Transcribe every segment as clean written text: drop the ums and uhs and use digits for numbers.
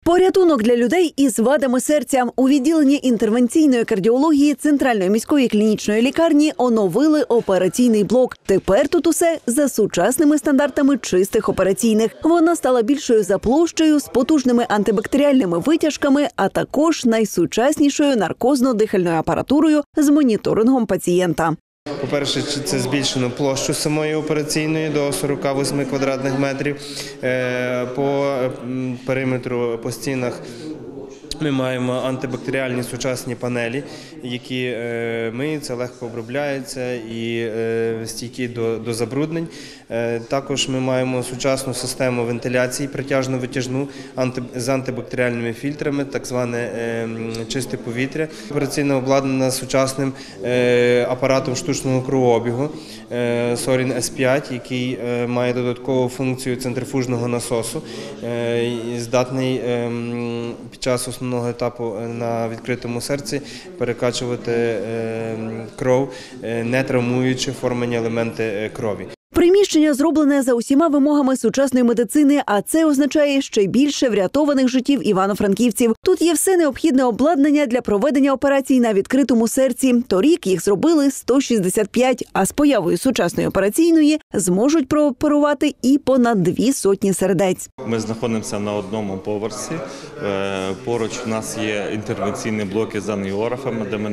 Порятунок для людей із вадами серця. У відділенні інтервенційної кардіології Центральної міської клінічної лікарні оновили операційний блок. Тепер тут усе за сучасними стандартами чистих операційних. Вона стала більшою за площею, з потужними антибактеріальними витяжками, а також найсучаснішою наркозно-дихальною апаратурою з моніторингом пацієнта. По-перше, це збільшено площу самої операційної до 48 квадратних метрів. По периметру, по стінах ми маємо антибактеріальні сучасні панелі, які миються, легко обробляються і стійкі до забруднень. Також ми маємо сучасну систему вентиляції протяжно-витяжну з антибактеріальними фільтрами, так зване чисте повітря. Операційна обладнана сучасним апаратом штучного кровообігу Sorin S5, який має додаткову функцію центрифужного насосу, здатний під час основного етапу на відкритому серці перекачувати кров, не травмуючи формені елементи крові. Приміщення зроблене за усіма вимогами сучасної медицини, а це означає ще більше врятованих життів івано-франківців. Тут є все необхідне обладнання для проведення операцій на відкритому серці. Торік їх зробили 165, а з появою сучасної операційної зможуть прооперувати і понад 200 сердець. Ми знаходимося на одному поверсі. Поруч у нас є інтервенційні блоки з ангіографами, де ми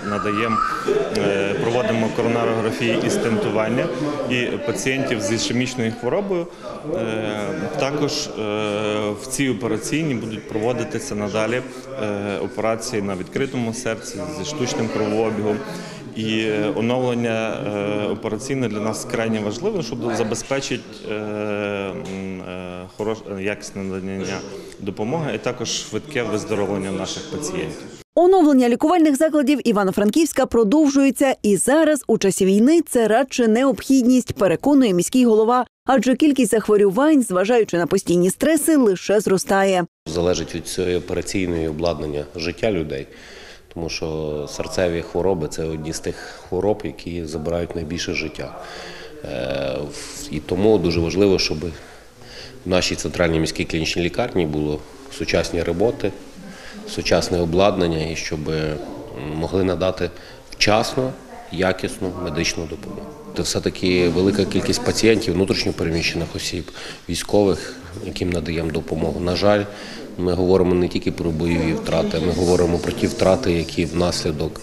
проводимо коронарографії і стентування. І пацієнтів з ішемічною хворобою. Також в цій операційній будуть проводитися надалі операції на відкритому серці зі штучним кровообігом. І оновлення операційне для нас крайне важливе, щоб забезпечити якісне надання допомоги і також швидке виздоровлення наших пацієнтів. Оновлення лікувальних закладів Івано-Франківська продовжується. І зараз, у часі війни, це радше необхідність, переконує міський голова. Адже кількість захворювань, зважаючи на постійні стреси, лише зростає. Залежить від цієї операційної обладнання життя людей. Тому що серцеві хвороби – це одні з тих хвороб, які забирають найбільше життя. І тому дуже важливо, щоб в нашій центральній міській клінічній лікарні було сучасні роботи, сучасне обладнання і щоб могли надати вчасно, якісну медичну допомогу. Це все-таки велика кількість пацієнтів, внутрішньо переміщених осіб, військових, яким надаємо допомогу. На жаль, ми говоримо не тільки про бойові втрати, ми говоримо про ті втрати, які внаслідок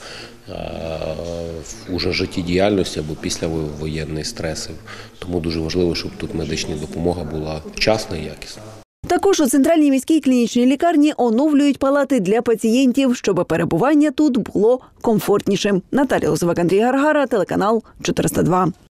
уже життєдіяльності або післявоєнних стресів. Тому дуже важливо, щоб тут медична допомога була вчасна і якісна. Також у Центральній міській клінічній лікарні оновлюють палати для пацієнтів, щоб перебування тут було комфортнішим. Наталія Лозовик, Андрій Гаргара, телеканал 402.